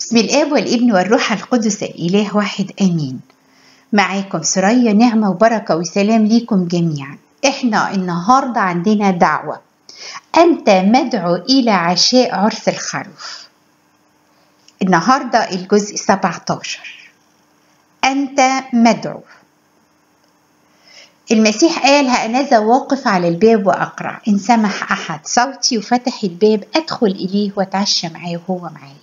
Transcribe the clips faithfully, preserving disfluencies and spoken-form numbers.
بسم الآب والابن والروح القدس الإله واحد آمين. معاكم سرية، نعمة وبركة وسلام ليكم جميعا. احنا النهاردة عندنا دعوة، أنت مدعو إلى عشاء عرس الخروف. النهاردة الجزء سبعة عشر، أنت مدعو. المسيح قال: هأنذا واقف على الباب وأقرع، إن سمح أحد صوتي وفتح الباب أدخل إليه وأتعشى معاه وهو معايا.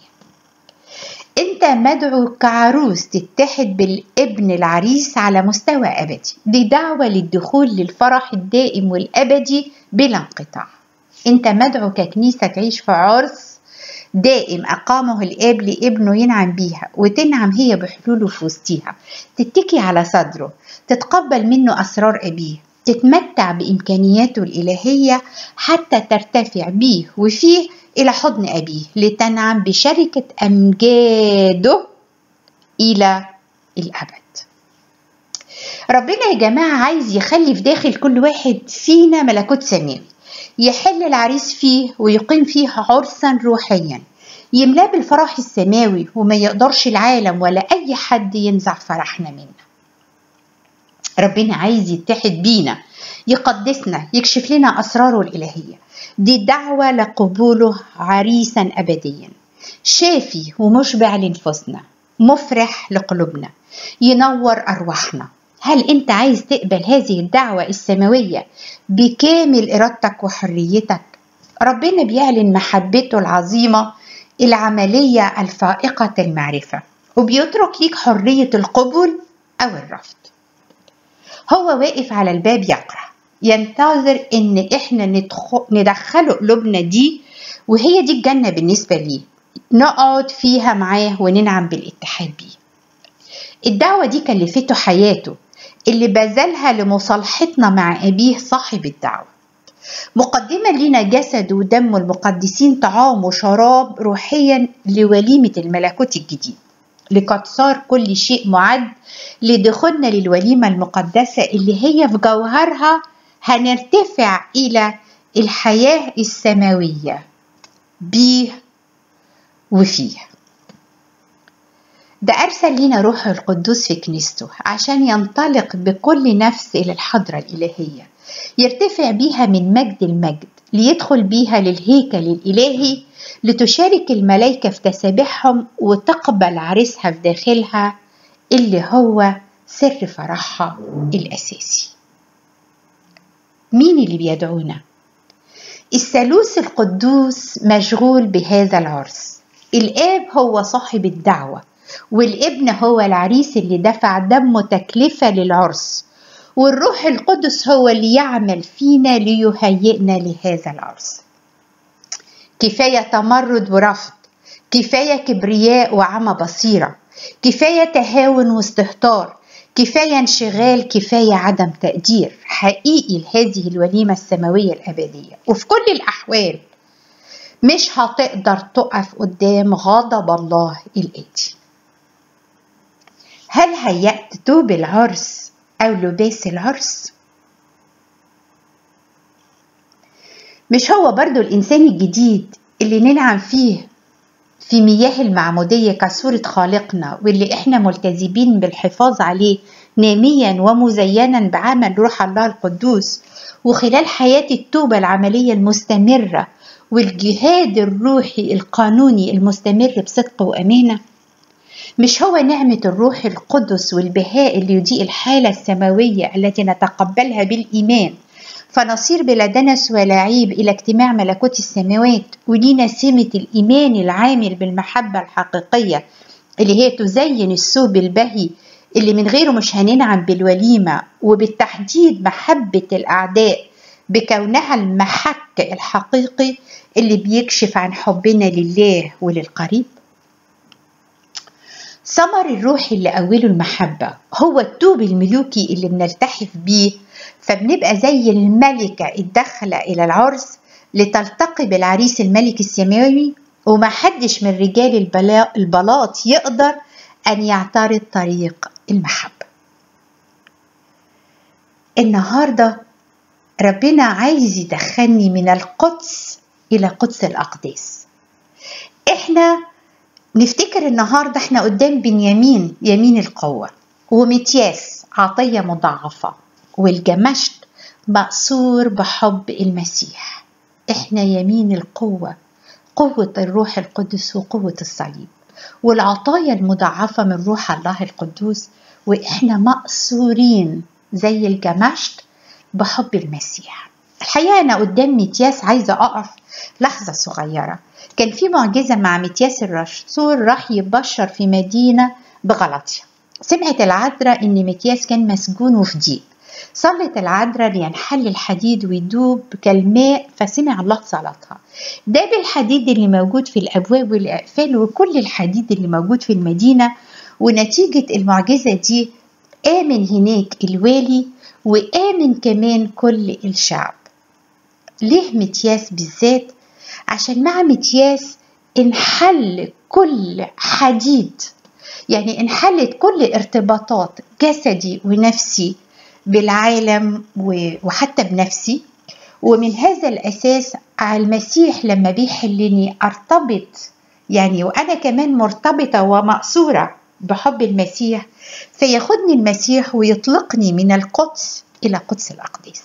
انت مدعو كعروس تتحد بالابن العريس على مستوى ابدي. دي دعوة للدخول للفرح الدائم والابدي بلا انقطاع. انت مدعو ككنيسة تعيش في عرس دائم اقامه الاب لابنه، ينعم بيها وتنعم هي بحلوله في وسطيها، تتكي على صدره، تتقبل منه اسرار ابيه، تتمتع بامكانياته الالهية حتى ترتفع بيه وفيه إلى حضن أبيه، لتنعم بشركة أمجاده إلى الأبد. ربنا يا جماعة عايز يخلي في داخل كل واحد فينا ملكوت سماوي، يحل العريس فيه ويقيم فيه عرسا روحيا يملاه بالفرح السماوي، وما يقدرش العالم ولا أي حد ينزع فرحنا منه. ربنا عايز يتحد بينا، يقدسنا، يكشف لنا أسراره الإلهية. دي دعوة لقبوله عريسا أبديا، شافي ومشبع لنفوسنا، مفرح لقلوبنا، ينور أرواحنا. هل أنت عايز تقبل هذه الدعوة السماوية بكامل إرادتك وحريتك؟ ربنا بيعلن محبته العظيمة العملية الفائقة المعرفة، وبيترك ليك حرية القبول أو الرفض. هو واقف على الباب يقرأ، ينتظر ان احنا ندخله قلوبنا دي، وهي دي الجنة بالنسبة ليه، نقعد فيها معاه وننعم بالاتحاد بيه. الدعوة دي كلفته حياته اللي بذلها لمصالحتنا مع أبيه صاحب الدعوة، مقدما لنا جسد ودم المقدسين، طعام وشراب روحيا لوليمة الملكوت الجديد، لقد صار كل شيء معد لدخولنا للوليمة المقدسة اللي هي في جوهرها هنرتفع إلى الحياة السماوية بيه وفيه. ده أرسل لنا روح القدوس في كنيسته عشان ينطلق بكل نفس إلى الحضرة الإلهية، يرتفع بيها من مجد المجد، ليدخل بيها للهيكل الإلهي، لتشارك الملائكة في تسابيحهم وتقبل عريسها في داخلها اللي هو سر فرحها الأساسي. مين اللي بيدعونا؟ الثالوث القدوس مشغول بهذا العرس. الآب هو صاحب الدعوة، والابن هو العريس اللي دفع دمه تكلفة للعرس، والروح القدس هو اللي يعمل فينا ليهيئنا لهذا العرس. كفاية تمرد ورفض، كفاية كبرياء وعمى بصيرة، كفاية تهاون واستهتار، كفاية انشغال، كفاية عدم تقدير حقيقي لهذه الوليمة السماوية الأبدية. وفي كل الأحوال مش هتقدر تقف قدام غضب الله الآتي. هل هيأت توب العرس أو لباس العرس؟ مش هو برضو الإنسان الجديد اللي ننعم فيه في مياه المعمودية كصورة خالقنا، واللي احنا ملتزمين بالحفاظ عليه ناميا ومزينا بعمل روح الله القدوس، وخلال حياة التوبة العملية المستمرة والجهاد الروحي القانوني المستمر بصدق وأمانة؟ مش هو نعمة الروح القدس والبهاء اللي يضيء الحالة السماوية التي نتقبلها بالإيمان، فنصير بلا دنس ولا عيب إلى اجتماع ملكوت السماوات، ولينا سمة الإيمان العامل بالمحبة الحقيقية اللي هي تزين الثوب البهي اللي من غيره مش هننعم بالوليمة، وبالتحديد محبة الأعداء بكونها المحك الحقيقي اللي بيكشف عن حبنا لله وللقريب. ثمر الروح اللي أوله المحبة هو التوب الملوكي اللي بنلتحف بيه، فبنبقى زي الملكة الداخلة إلى العرس لتلتقي بالعريس الملك السماوي، ومحدش من رجال البلاط يقدر أن يعترض طريق المحبة. النهاردة ربنا عايز يدخلني من القدس إلى قدس الأقداس. إحنا نفتكر النهاردة احنا قدام بنيامين يمين القوة، ومتياس عطية مضاعفة، والجمشت مأسور بحب المسيح. احنا يمين القوة، قوة الروح القدس وقوة الصليب، والعطايا المضاعفة من روح الله القدوس، واحنا مأسورين زي الجمشت بحب المسيح. الحقيقة أنا قدام متياس عايزة أقف لحظة صغيرة. كان في معجزة مع متياس الرسول، راح يبشر في مدينة بغلطية. سمعت العذراء إن متياس كان مسجون وفي ضيق، صلت العذراء لينحل الحديد ويدوب كالماء، فسمع الله صلاتها. داب الحديد اللي موجود في الأبواب والأقفال وكل الحديد اللي موجود في المدينة، ونتيجة المعجزة دي آمن هناك الوالي وآمن كمان كل الشعب. ليه متياس بالذات؟ عشان مع متياس انحل كل حديد، يعني انحلت كل ارتباطات جسدي ونفسي بالعالم وحتى بنفسي. ومن هذا الأساس المسيح لما بيحلني أرتبط، يعني وأنا كمان مرتبطة ومأسورة بحب المسيح، فياخدني المسيح ويطلقني من القدس إلى قدس الأقداس.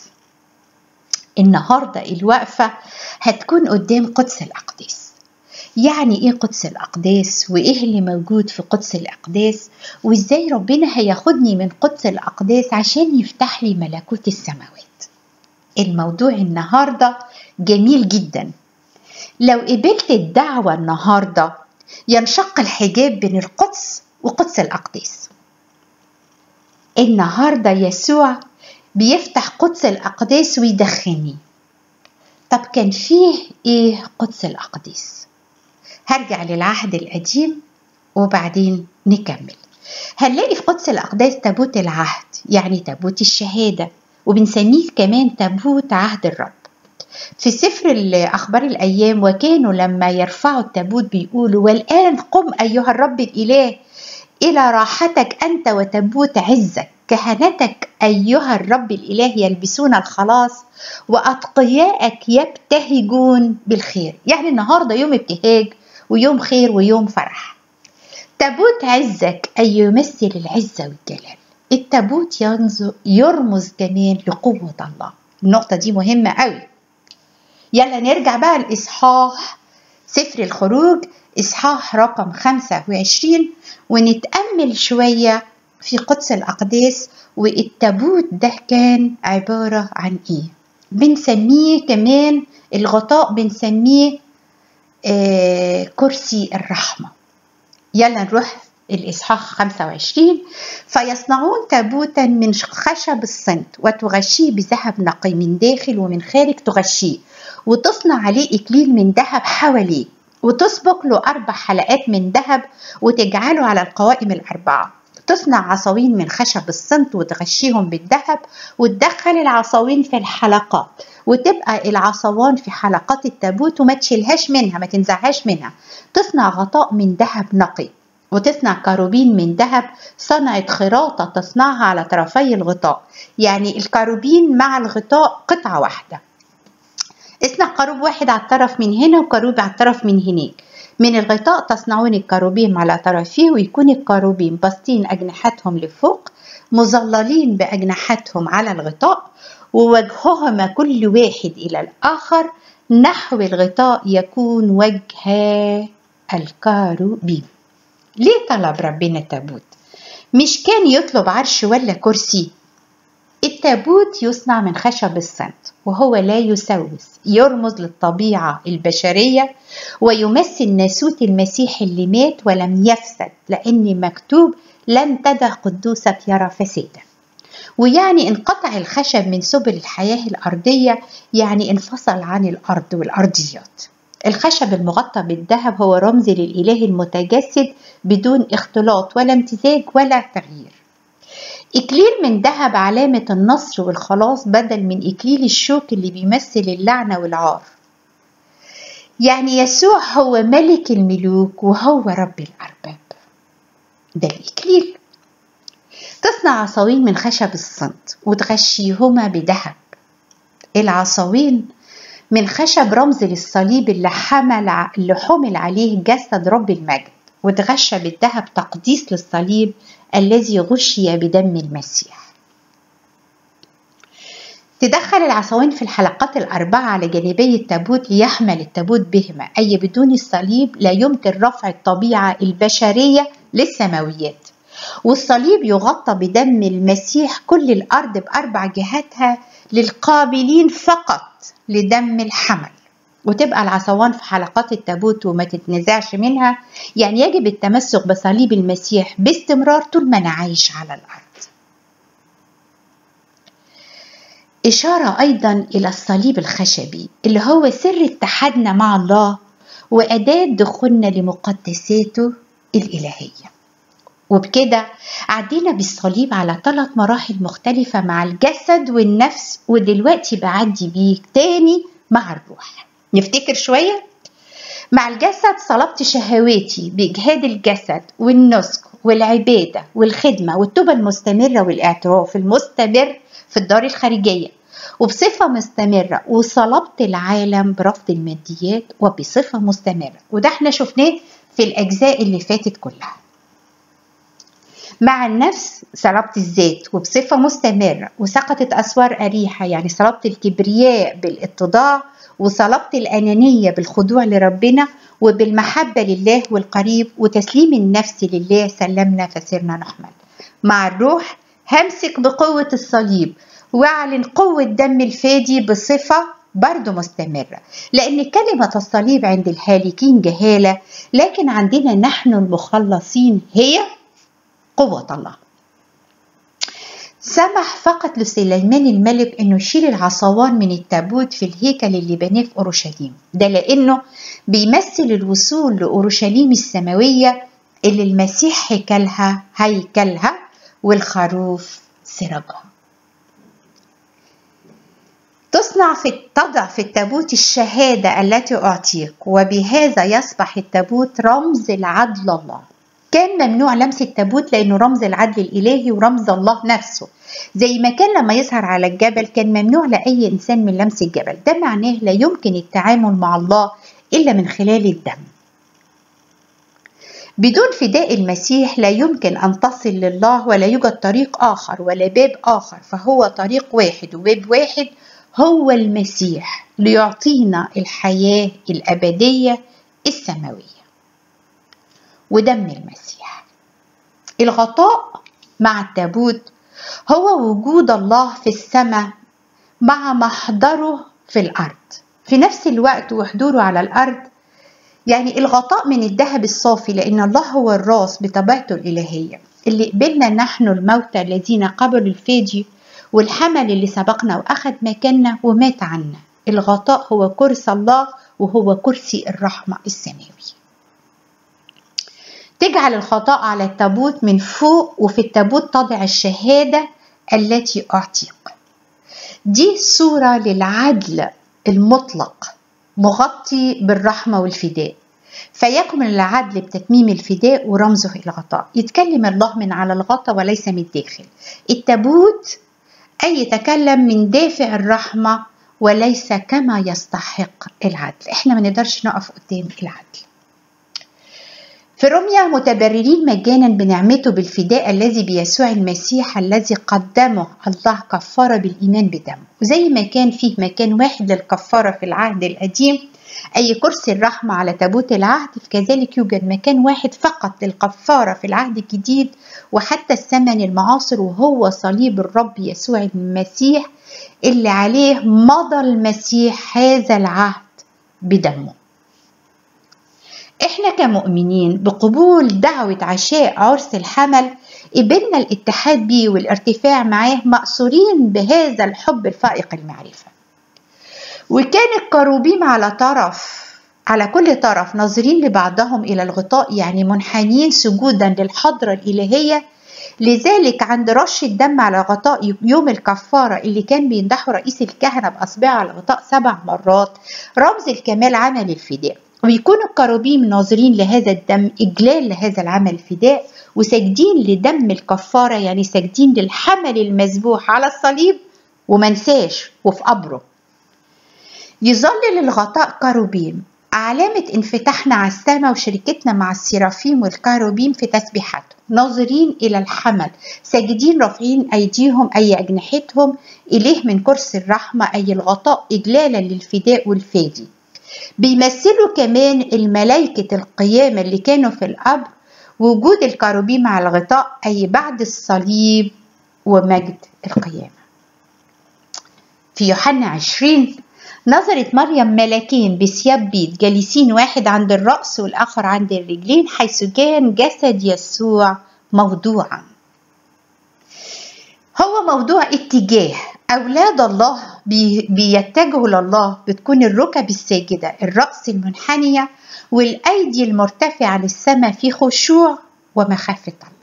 النهاردة الوقفة هتكون قدام قدس الأقداس. يعني إيه قدس الأقداس؟ وإيه اللي موجود في قدس الأقداس؟ وإزاي ربنا هياخدني من قدس الأقداس عشان يفتح لي ملكوت السماوات؟ الموضوع النهاردة جميل جدا. لو قبلت الدعوة النهاردة ينشق الحجاب بين القدس وقدس الأقداس. النهاردة يسوع بيفتح قدس الأقداس ويدخلني. طب كان فيه إيه قدس الأقداس؟ هرجع للعهد القديم وبعدين نكمل. هنلاقي في قدس الأقداس تابوت العهد، يعني تابوت الشهادة، وبنسميه كمان تابوت عهد الرب. في سفر أخبار الأيام وكانوا لما يرفعوا التابوت بيقولوا: والآن قم أيها الرب الإله إلى راحتك أنت وتابوت عزك، كهنتك أيها الرب الإله يلبسون الخلاص وأتقيائك يبتهجون بالخير. يعني النهاردة يوم ابتهاج ويوم خير ويوم فرح. تابوت عزك أي يمثل العزة والجلال. التابوت يرمز كمان لقوة الله. النقطة دي مهمة قوي. يلا نرجع بقى الإصحاح سفر الخروج إصحاح رقم خمسة وعشرين ونتأمل شوية في قدس الأقداس. والتابوت ده كان عبارة عن إيه؟ بنسميه كمان الغطاء، بنسميه آه كرسي الرحمة. يلا نروح الإصحاح خمسة وعشرين. فيصنعون تابوتا من خشب الصنت وتغشيه بذهب نقي من داخل ومن خارج، تغشيه وتصنع عليه إكليل من ذهب حواليه، وتسبق له أربع حلقات من ذهب وتجعله على القوائم الأربعة. تصنع عصاوين من خشب الصنت وتغشيهم بالذهب، وتدخل العصاوين في الحلقات، وتبقى العصوان في حلقات التابوت وما تشيلهاش منها، ما تنزعهاش منها. تصنع غطاء من ذهب نقي، وتصنع كروبين من ذهب صنعت خراطة تصنعها على طرفي الغطاء. يعني الكروبين مع الغطاء قطعة واحدة. اصنع كروب واحد على الطرف من هنا وكروب على الطرف من هناك. من الغطاء تصنعون الكروبين على طرفيه، ويكون الكروبين باسطين أجنحتهم لفوق مظللين بأجنحتهم على الغطاء، ووجههما كل واحد إلى الآخر نحو الغطاء يكون وجه الكروبين. ليه طلب ربنا تابوت؟ مش كان يطلب عرش ولا كرسي. التابوت يصنع من خشب الصنت وهو لا يسوس، يرمز للطبيعة البشرية ويمثل ناسوت المسيح اللي مات ولم يفسد، لأن مكتوب لن تدع قدوسك يرى فسادا. ويعني انقطع الخشب من سبل الحياة الأرضية، يعني انفصل عن الأرض والأرضيات. الخشب المغطى بالذهب هو رمز للإله المتجسد بدون اختلاط ولا امتزاج ولا تغيير. إكليل من ذهب علامة النصر والخلاص بدل من إكليل الشوك اللي بيمثل اللعنة والعار. يعني يسوع هو ملك الملوك وهو رب الأرباب. ده الإكليل. تصنع عصاوين من خشب الصمت وتغشيهما بذهب. العصاوين من خشب رمز للصليب اللي حمل اللي حمل عليه جسد رب المجد، وتغشى بالذهب تقديس للصليب الذي غشي بدم المسيح. تدخل العصاوين في الحلقات الأربعة على جانبي التابوت ليحمل التابوت بهما، أي بدون الصليب لا يمكن رفع الطبيعة البشرية للسماويات. والصليب يغطى بدم المسيح كل الأرض بأربع جهاتها للقابلين فقط لدم الحمل، وتبقى العصوان في حلقات التابوت وما تتنزعش منها. يعني يجب التمسك بصليب المسيح باستمرار طول ما أنا عايش على الأرض. إشارة أيضا إلى الصليب الخشبي اللي هو سر اتحادنا مع الله وأداة دخولنا لمقدساته الإلهية. وبكده عدينا بالصليب على ثلاث مراحل مختلفة مع الجسد والنفس، ودلوقتي بعدي بيه تاني مع الروح. نفتكر شوية. مع الجسد صلبت شهواتي بإجهاد الجسد والنسك والعبادة والخدمة والتوبة المستمرة والاعتراف المستمر في الدار الخارجية وبصفة مستمرة، وصلبت العالم برفض الماديات وبصفة مستمرة، وده احنا شفناه في الأجزاء اللي فاتت كلها. مع النفس صلبت الذات وبصفة مستمرة وسقطت أسوار أريحة، يعني صلبت الكبرياء بالاتضاع، وصلبت الأنانية بالخضوع لربنا وبالمحبة لله والقريب وتسليم النفس لله سلمنا فسرنا نحمل. مع الروح همسك بقوة الصليب واعلن قوة دم الفادي بصفة برضو مستمرة، لأن كلمة الصليب عند الهالكين جهالة، لكن عندنا نحن المخلصين هي قوة الله. سمح فقط لسليمان الملك انه يشيل العصوان من التابوت في الهيكل اللي بناه في اورشليم، ده لانه بيمثل الوصول لاورشليم السماوية اللي المسيح هيكلها هيكلها والخروف سرجها. تصنع في تضع في التابوت الشهادة التي أعطيك، وبهذا يصبح التابوت رمز العدل الله. كان ممنوع لمس التابوت لأنه رمز العدل الإلهي ورمز الله نفسه، زي ما كان لما يظهر على الجبل كان ممنوع لأي إنسان من لمس الجبل. ده معناه لا يمكن التعامل مع الله إلا من خلال الدم. بدون فداء المسيح لا يمكن أن تصل لله، ولا يوجد طريق آخر ولا باب آخر، فهو طريق واحد وباب واحد هو المسيح ليعطينا الحياة الأبدية السماوية ودم المسيح. الغطاء مع التابوت هو وجود الله في السماء مع محضره في الأرض في نفس الوقت وحضوره على الأرض. يعني الغطاء من الذهب الصافي، لأن الله هو الراس بطبيعته الإلهية اللي قبلنا نحن الموتى الذين قبلوا الفادي، والحمل اللي سبقنا وأخذ مكاننا ومات عنا. الغطاء هو كرسي الله وهو كرسي الرحمة السماوي. تجعل الغطاء على التابوت من فوق، وفي التابوت تضع الشهادة التي أعطيك. دي صورة للعدل المطلق مغطي بالرحمة والفداء، فيكمل العدل بتتميم الفداء ورمزه الغطاء. يتكلم الله من على الغطاء وليس من الداخل. التابوت أي يتكلم من دافع الرحمة وليس كما يستحق العدل. احنا ما نقدرش نقف قدام العدل. في روميا متبررين مجانا بنعمته بالفداء الذي بيسوع المسيح الذي قدمه الله كفارة بالإيمان بدمه. وزي ما كان فيه مكان واحد للكفارة في العهد القديم أي كرسي الرحمة على تابوت العهد، فكذلك يوجد مكان واحد فقط للكفارة في العهد الجديد وحتى الثمن المعاصر، وهو صليب الرب يسوع المسيح اللي عليه مضى المسيح هذا العهد بدمه. احنا كمؤمنين بقبول دعوة عشاء عرس الحمل قبلنا الاتحاد بيه والارتفاع معاه، مأسورين بهذا الحب الفائق المعرفة. وكان الكروبيم على طرف على كل طرف ناظرين لبعضهم إلى الغطاء، يعني منحنين سجودا للحضرة الإلهية. لذلك عند رش الدم على غطاء يوم الكفارة اللي كان بينضحوا رئيس الكهنة بأصبعه على الغطاء سبع مرات رمز الكمال عمل الفداء، ويكون الكروبيم ناظرين لهذا الدم إجلال لهذا العمل الفداء وساجدين لدم الكفارة، يعني ساجدين للحمل المذبوح على الصليب ومنساش وفي قبره. يظلل الغطاء كروبيم علامة انفتاحنا على السماء وشركتنا مع السرافيم والكاروبيم في تسبيحاتهم، ناظرين إلى الحمل ساجدين رافعين أيديهم أي أجنحتهم إليه من كرسي الرحمة أي الغطاء إجلالا للفداء والفادي. بيمثلوا كمان الملائكة القيامة اللي كانوا في القبر، وجود الكاروبيم على الغطاء أي بعد الصليب ومجد القيامة. في يوحنا عشرين نظرت مريم ملاكين بثياب بيض جالسين، واحد عند الرأس والآخر عند الرجلين، حيث كان جسد يسوع موضوعا. هو موضوع اتجاه. أولاد الله بي بيتجهوا لله، بتكون الركب الساجدة، الرأس المنحنية، والأيدي المرتفعة للسماء في خشوع ومخافة الله.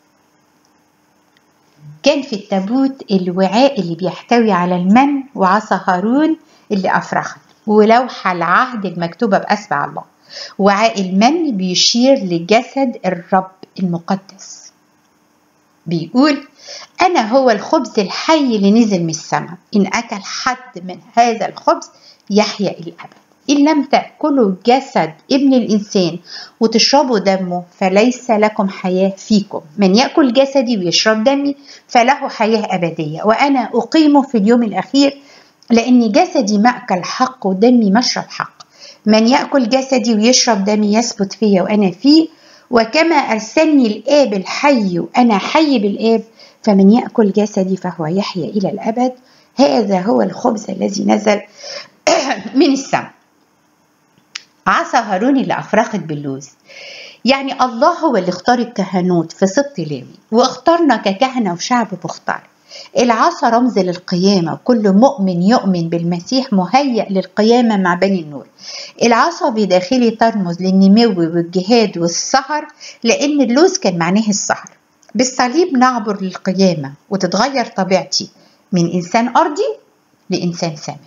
كان في التابوت الوعاء اللي بيحتوي على المن وعصا هارون اللي أفرخت، ولوحة العهد المكتوبة بأسماء الله. وعاء المن بيشير لجسد الرب المقدس. بيقول أنا هو الخبز الحي اللي نزل من السماء، إن أكل حد من هذا الخبز يحيا إلى الأبد. إن لم تأكلوا جسد ابن الإنسان وتشربوا دمه فليس لكم حياة فيكم. من يأكل جسدي ويشرب دمي فله حياة أبدية، وأنا أقيمه في اليوم الأخير، لأن جسدي مأكل حق ودمي مشرب حق. من يأكل جسدي ويشرب دمي يثبت فيا وأنا فيه، وكما أرسلني الآب الحي وأنا حي بالآب، فمن يأكل جسدي فهو يحيا إلى الأبد. هذا هو الخبز الذي نزل من السماء. عصا هارون اللي أفرخت باللوز، يعني الله هو اللي اختار الكهنوت في سبط لاوي، واختارنا ككهنة وشعب مختار. العصا رمز للقيامة، وكل مؤمن يؤمن بالمسيح مهيأ للقيامة مع بني النور. العصا بداخلي ترمز للنمو والجهاد والسهر، لأن اللوز كان معناه السهر. بالصليب نعبر للقيامة وتتغير طبيعتي من إنسان أرضي لإنسان سماوي.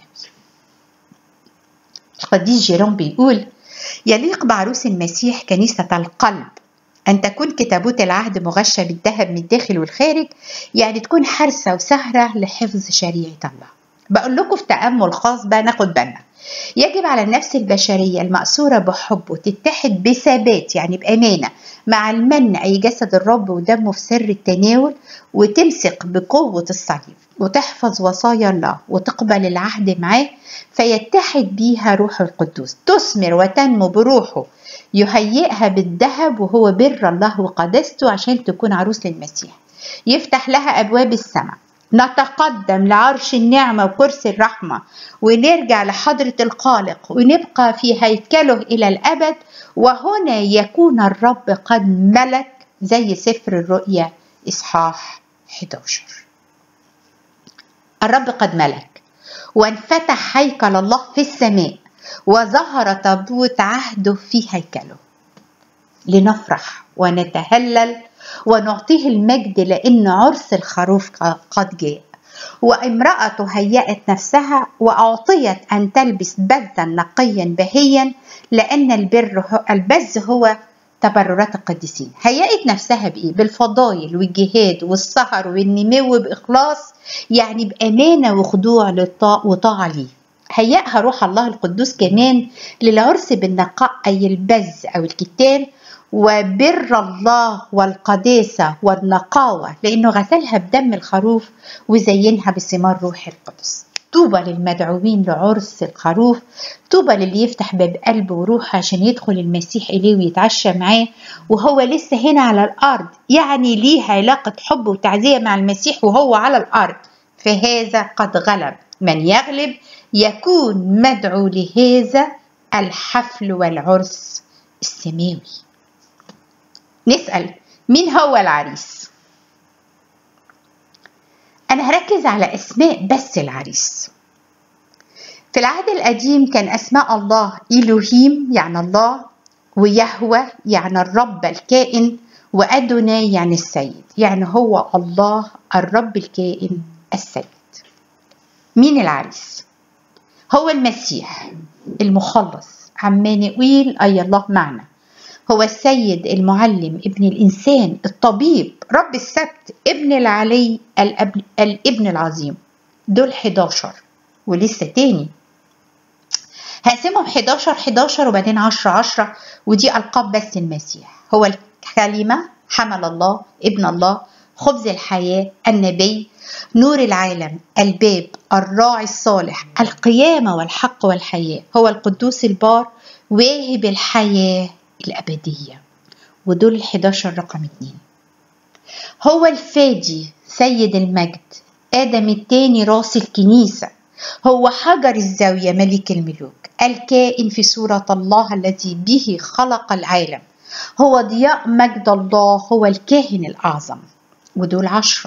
القديس جيروم بيقول يليق بعروس المسيح كنيسة القلب أن تكون كتابوت العهد مغشى بالذهب من الداخل والخارج، يعني تكون حرسة وسهرة لحفظ شريعة الله. بقول لكم في تأمل خاص بقى ناخد بالنا، يجب على النفس البشرية المأسورة بحبه تتحد بثبات، يعني بأمانة، مع المن أي جسد الرب ودمه في سر التناول، وتمسك بقوة الصليب وتحفظ وصايا الله وتقبل العهد معاه، فيتحد بيها روح القدوس، تثمر وتنمو بروحه، يهيئها بالذهب وهو بر الله وقدسته عشان تكون عروس للمسيح، يفتح لها أبواب السماء. نتقدم لعرش النعمة وكرسي الرحمة، ونرجع لحضرة الخالق، ونبقى في هيكله إلى الأبد، وهنا يكون الرب قد ملك، زي سفر الرؤيا إصحاح إحدى عشر. الرب قد ملك، وانفتح هيكل الله في السماء، وظهر تابوت عهده في هيكله، لنفرح ونتهلل ونعطيه المجد، لأن عرس الخروف قد جاء. وامرأته هيأت نفسها وأعطيت أن تلبس بزا نقيا بهيا، لأن البر البز هو تبررات القديسين. هيأت نفسها بإيه؟ بالفضائل والجهاد والسهر والنمو بإخلاص، يعني بأمانة وخضوع وطاعة ليه. هيأها روح الله القدوس كمان للعرس بالنقاء أي البز أو الكتان، وبر الله والقداسة والنقاوة، لأنه غسلها بدم الخروف وزينها بثمار روح القدس. طوبى للمدعوين لعرس الخروف، طوبى للي يفتح باب قلبه وروحه عشان يدخل المسيح إليه ويتعشى معاه وهو لسه هنا على الأرض، يعني ليه علاقة حب وتعزية مع المسيح وهو على الأرض. فهذا قد غلب، من يغلب يكون مدعو لهذا الحفل والعرس السماوي. نسأل مين هو العريس؟ أنا هركز على أسماء بس العريس. في العهد القديم كان أسماء الله إلهيم يعني الله، ويهوه يعني الرب الكائن، وأدوناي يعني السيد، يعني هو الله الرب الكائن السيد. مين العريس؟ هو المسيح المخلص عمانوئيل أي الله معنا، هو السيد المعلم ابن الإنسان الطبيب رب السبت ابن العلي الابن العظيم. دول حداشر ولسه تاني. هقسمهم حداشر حداشر وبعدين عشرة عشرة، ودي ألقاب بس المسيح. هو الكلمة، حمل الله، ابن الله، خبز الحياة، النبي، نور العالم، الباب، الراعي الصالح، القيامة والحق والحياة، هو القدوس البار، واهب الحياة الأبدية. ودول الحداشر رقم اتنين. هو الفادي، سيد المجد، آدم التاني راس الكنيسة، هو حجر الزاوية، ملك الملوك، الكائن في صورة الله الذي به خلق العالم، هو ضياء مجد الله، هو الكاهن الأعظم. ودول عشرة.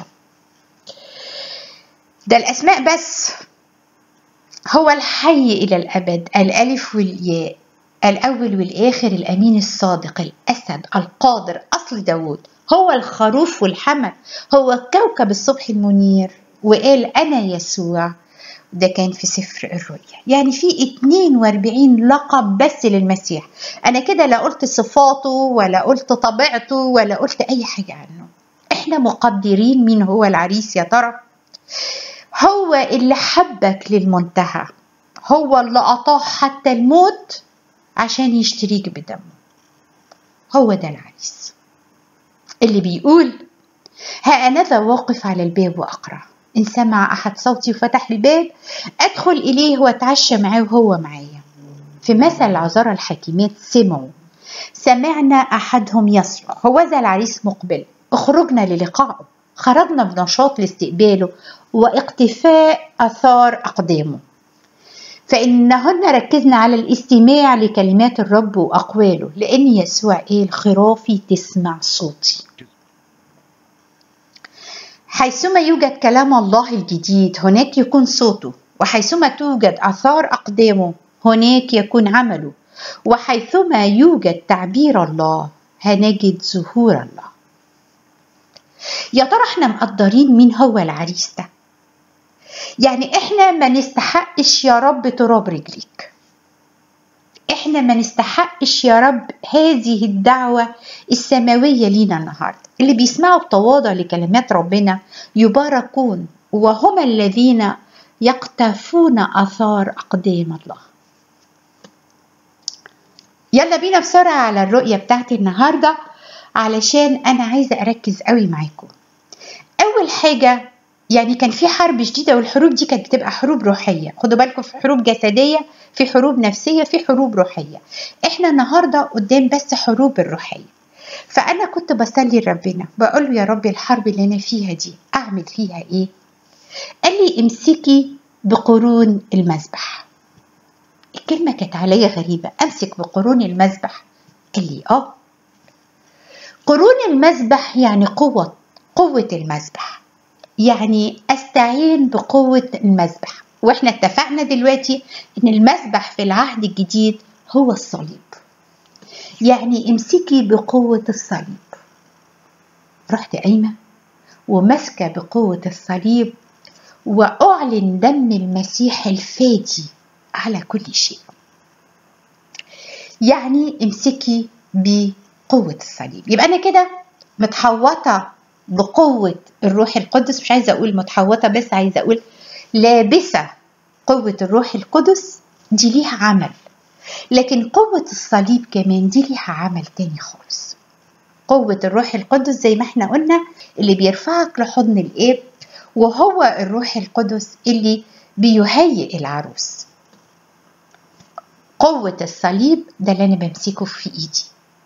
ده الأسماء بس. هو الحي إلى الأبد، الألف والياء، الأول والآخر، الأمين الصادق، الأسد، القادر، أصل داود، هو الخروف والحمل، هو كوكب الصبح المنير، وقال أنا يسوع. ده كان في سفر الرؤيا. يعني في اتنين واربعين لقب بس للمسيح. أنا كده لا قلت صفاته ولا قلت طبيعته ولا قلت أي حاجة عنه. إحنا مقدرين مين هو العريس يا ترى؟ هو اللي حبك للمنتهى، هو اللي أطاع حتى الموت عشان يشتريك بدمه. هو ده العريس اللي بيقول ها أنا ذا واقف على الباب وأقرع، إن سمع أحد صوتي وفتح الباب أدخل إليه وأتعشى معاه وهو معايا. في مثل العذارى الحكيمات سمعوا، سمعنا أحدهم يصرخ هو ذا العريس مقبل، اخرجنا للقائه، خرجنا بنشاط لاستقباله واقتفاء أثار أقدامه. فإنهن ركزنا على الاستماع لكلمات الرب وأقواله، لأن يسوع قال خرافي تسمع صوتي. حيثما يوجد كلام الله الجديد هناك يكون صوته، وحيثما توجد آثار أقدامه هناك يكون عمله، وحيثما يوجد تعبير الله هنجد ظهور الله. يا ترى احنا مقدرين مين هو العريس ده؟ يعني احنا ما نستحقش يا رب تراب رجليك، احنا ما نستحقش يا رب هذه الدعوة السماوية لينا النهاردة. اللي بيسمعوا بتواضع لكلمات ربنا يباركون، وهم الذين يقتفون آثار أقدام الله. يلا بينا بسرعة على الرؤية بتاعتي النهاردة، علشان أنا عايزة أركز قوي معاكم. أول حاجة، يعني كان في حرب شديدة، والحروب دي كانت بتبقى حروب روحية. خدوا بالكم، في حروب جسدية، في حروب نفسية، في حروب روحية. احنا النهاردة قدام بس حروب الروحية. فأنا كنت بصلي لربنا بقول له يا رب الحرب اللي أنا فيها دي أعمل فيها إيه؟ قال لي امسكي بقرون المذبح. الكلمة كانت عليا غريبة، أمسك بقرون المذبح. قال لي آه، قرون المذبح يعني قوة قوة المذبح، يعني أستعين بقوة المذبح. وإحنا اتفقنا دلوقتي إن المذبح في العهد الجديد هو الصليب. يعني امسكي بقوة الصليب. رحت قايمة ومسكة بقوة الصليب، وأعلن دم المسيح الفادي على كل شيء. يعني امسكي بقوة الصليب. يبقى أنا كده متحوطة بقوة الروح القدس. مش عايزة أقول متحوطة بس، عايزة أقول لابسة قوة الروح القدس. دي ليها عمل، لكن قوة الصليب كمان دي ليها عمل تاني خالص. قوة الروح القدس زي ما احنا قلنا اللي بيرفعك لحضن الآب، وهو الروح القدس اللي بيهيئ العروس. قوة الصليب ده اللي أنا بمسكه في إيدي،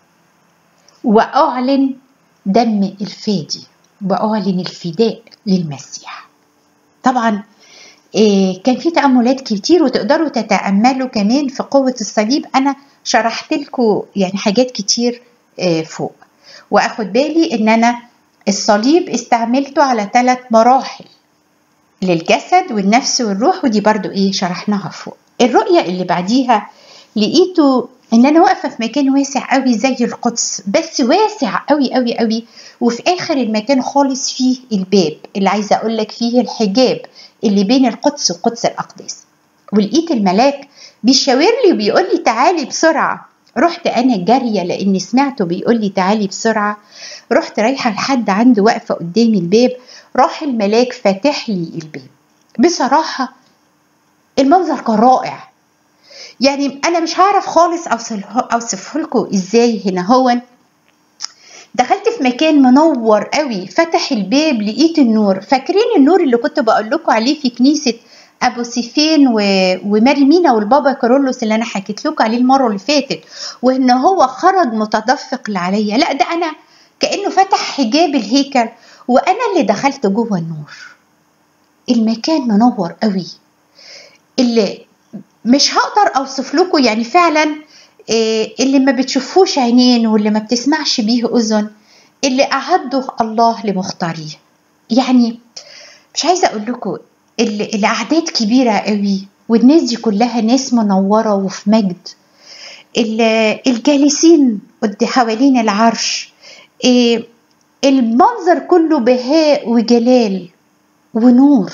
وأعلن دم الفادي، وأعلن الفداء للمسيح. طبعا إيه كان في تأملات كتير، وتقدروا تتأملوا كمان في قوة الصليب. أنا شرحت لكم يعني حاجات كتير إيه فوق، وأخد بالي إن أنا الصليب استعملته على ثلاث مراحل، للجسد والنفس والروح، ودي برضو إيه شرحناها فوق. الرؤية اللي بعديها لقيته إن أنا واقفة في مكان واسع قوي زي القدس، بس واسع قوي قوي قوي، وفي آخر المكان خالص فيه الباب اللي عايزة أقولك فيه الحجاب اللي بين القدس وقدس الأقداس. ولقيت الملاك بيشاور لي وبيقول لي تعالي بسرعة. رحت أنا جارية لأني سمعته بيقول لي تعالي بسرعة. رحت رايحة لحد عنده واقفة قدامي الباب، راح الملاك فاتح لي الباب. بصراحة المنظر كان رائع، يعني انا مش هعرف خالص اوصفه لكم ازاي. هنا هو دخلت في مكان منور قوي، فتح الباب لقيت النور. فاكرين النور اللي كنت بقول لكم عليه في كنيسه ابو سيفين و... وماري مينا والبابا كارولوس اللي انا حكيت لكم عليه المره اللي فاتت، وان هو خرج متدفق لعليا؟ لا، ده انا كانه فتح حجاب الهيكل وانا اللي دخلت جوه النور. المكان منور قوي اللي مش هقدر اوصف لكم، يعني فعلا اللي ما بتشوفوش عينين واللي ما بتسمعش بيه اذن، اللي اعده الله لمختاريه. يعني مش عايزه اقول لكم الاعداد كبيره قوي، والناس دي كلها ناس منوره وفي مجد. الجالسين قد حوالين العرش، المنظر كله بهاء وجلال ونور،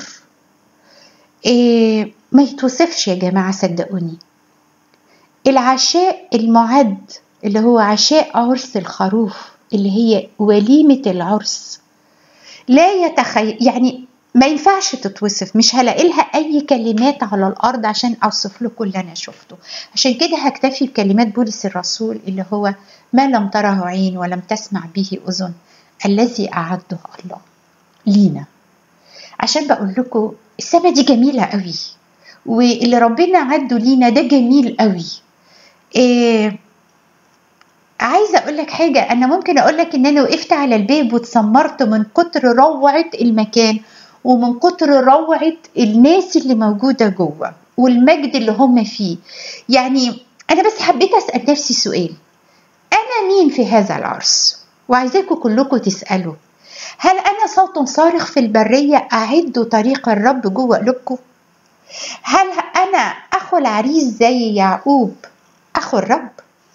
ما يتوصفش يا جماعه صدقوني. العشاء المعد اللي هو عشاء عرس الخروف، اللي هي وليمة العرس، لا يتخيل، يعني ما ينفعش تتوصف. مش هلاقي لها أي كلمات على الأرض عشان أوصف لكم اللي أنا شفته. عشان كده هكتفي بكلمات بولس الرسول اللي هو ما لم تره عين ولم تسمع به أذن الذي أعده الله لينا. عشان بقول لكم السما دي جميلة قوي، واللي ربنا عده لينا ده جميل قوي. إيه عايزه اقول لك حاجه، انا ممكن اقول لك ان انا وقفت على الباب واتسمرت من كتر روعه المكان ومن كتر روعه الناس اللي موجوده جوه والمجد اللي هم فيه. يعني انا بس حبيت اسال نفسي سؤال، انا مين في هذا العرس؟ وعايزاكم كلكم تسالوا، هل انا صوت صارخ في البريه اعد طريق الرب جوه قلوبكم؟ هل انا اخو العريس زي يعقوب أخو الرب؟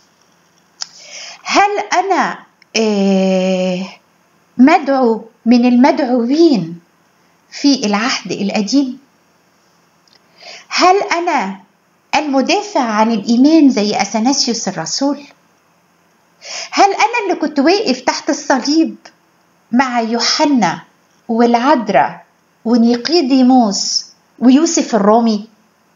هل أنا مدعو من المدعوين في العهد القديم؟ هل أنا المدافع عن الإيمان زي أثناسيوس الرسول؟ هل أنا اللي كنت واقف تحت الصليب مع يوحنا والعذراء ونيقيديموس ويوسف الرومي؟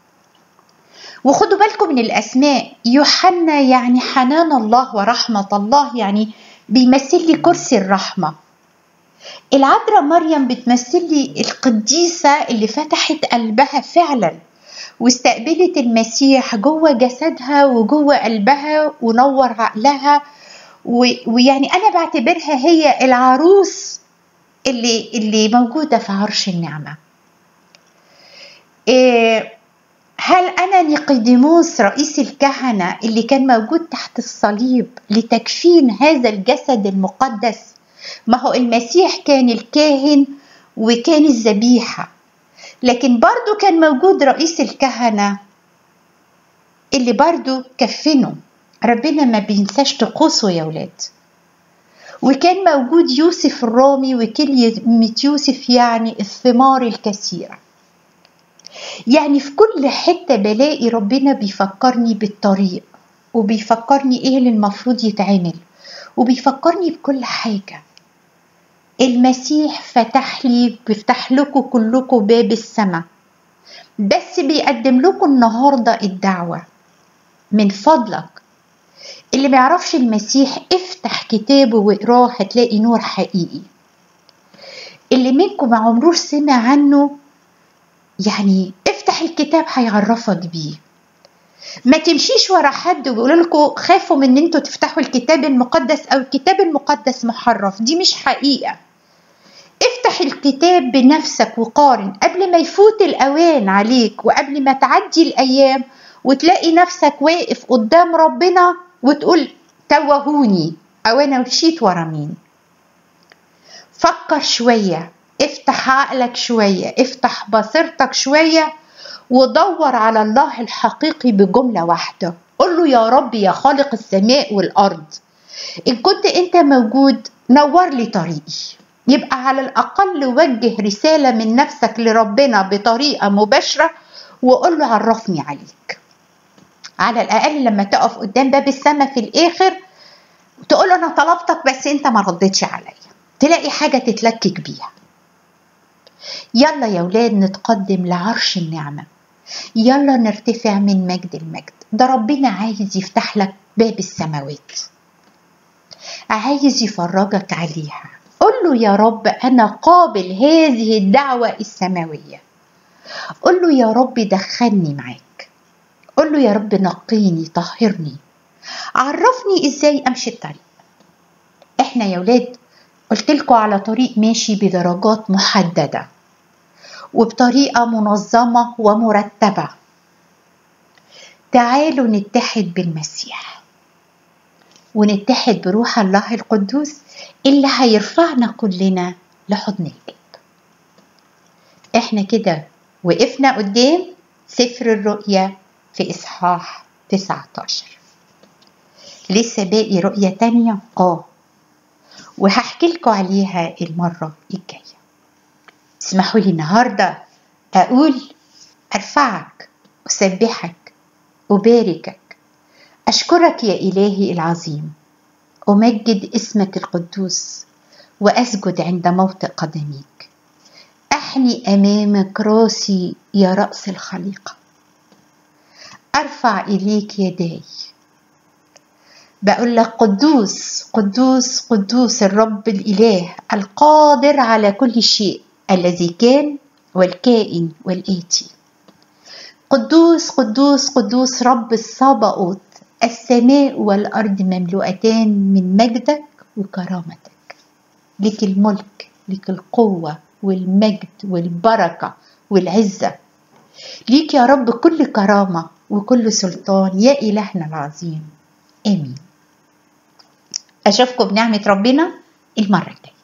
وخدوا بالكم من الأسماء، يوحنا يعني حنان الله ورحمة الله، يعني بيمثل لي كرسي الرحمة. العذراء مريم بتمثل لي القديسة اللي فتحت قلبها فعلا واستقبلت المسيح جوه جسدها وجوه قلبها ونور عقلها، ويعني أنا بعتبرها هي العروس اللي, اللي موجودة في عرش النعمة. إيه هل أنا نيقيديموس رئيس الكهنة اللي كان موجود تحت الصليب لتكفين هذا الجسد المقدس؟ ما هو المسيح كان الكاهن وكان الذبيحة، لكن برضو كان موجود رئيس الكهنة اللي برضو كفنه. ربنا ما بينساش طقوسه يا ولاد. وكان موجود يوسف الرومي، وكلمة يوسف يعني الثمار الكثيرة. يعني في كل حتة بلاقي ربنا بيفكرني بالطريق، وبيفكرني ايه اللي المفروض يتعمل، وبيفكرني بكل حاجة. المسيح فتح لي بيفتح لكم كلكم باب السماء، بس بيقدم لكم النهاردة الدعوة من فضلك. اللي ما يعرفش المسيح افتح كتابه واقراه هتلاقي نور حقيقي. اللي منكم ما عمروش سمع عنه يعني افتح الكتاب هيعرفك بيه. ما تمشيش ورا حد ويقول لكم خافوا من ان انتوا تفتحوا الكتاب المقدس او الكتاب المقدس محرف، دي مش حقيقة. افتح الكتاب بنفسك وقارن قبل ما يفوت الاوان عليك، وقبل ما تعدي الايام وتلاقي نفسك واقف قدام ربنا وتقول توهوني او انا مشيت ورا مين. فكر شوية، افتح عقلك شوية، افتح بصيرتك شوية، ودور على الله الحقيقي بجملة واحدة. قل له يا رب يا خالق السماء والأرض، إن كنت أنت موجود نور لي طريقي. يبقى على الأقل وجه رسالة من نفسك لربنا بطريقة مباشرة وقل له عرفني عليك. على الأقل لما تقف قدام باب السماء في الآخر تقول له أنا طلبتك بس أنت ما ردتش عليا، تلاقي حاجة تتلكك بيها. يلا يا ولاد نتقدم لعرش النعمة، يلا نرتفع من مجد المجد. ده ربنا عايز يفتح لك باب السماوات، عايز يفرجك عليها. قل له يا رب أنا قابل هذه الدعوة السماوية. قل له يا رب دخلني معاك. قل له يا رب نقيني طهرني، عرفني ازاي امشي الطريق. احنا يا ولاد قلت لكم على طريق ماشي بدرجات محددة وبطريقة منظمة ومرتبة. تعالوا نتحد بالمسيح ونتحد بروح الله القدوس اللي هيرفعنا كلنا لحضن الآب. احنا كده وقفنا قدام سفر الرؤيا في إصحاح تسعة عشر. لسه باقي رؤية تانية اه وهحكي لكم عليها المرة الجاية. اسمحوا لي النهاردة أقول أرفعك، أسبحك، أباركك، أشكرك يا إلهي العظيم، أمجد اسمك القدوس وأسجد عند موطئ قدميك. أحني أمامك راسي يا رأس الخليقة، أرفع إليك يداي، بقول لك قدوس قدوس قدوس الرب الإله القادر على كل شيء، الذي كان والكائن والآتي. قدوس قدوس قدوس رب الصباؤوت، السماء والأرض مملوءتان من مجدك وكرامتك. لك الملك، لك القوة والمجد والبركة والعزة. ليك يا رب كل كرامة وكل سلطان يا إلهنا العظيم. آمين. أشوفكم بنعمة ربنا المرة الجاية.